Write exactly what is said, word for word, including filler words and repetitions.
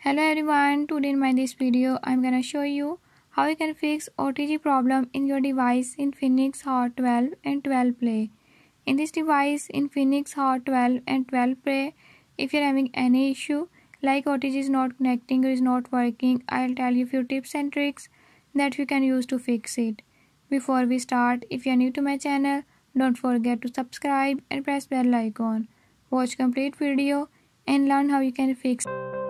Hello everyone, today in my this video I'm gonna show you how you can fix O T G problem in your device Infinix Hot twelve and twelve Play. In this device Infinix Hot twelve and twelve Play, if you're having any issue like O T G is not connecting or is not working, I'll tell you few tips and tricks that you can use to fix it. Before we start, if you're new to my channel, don't forget to subscribe and press bell icon. Watch complete video and learn how you can fix it.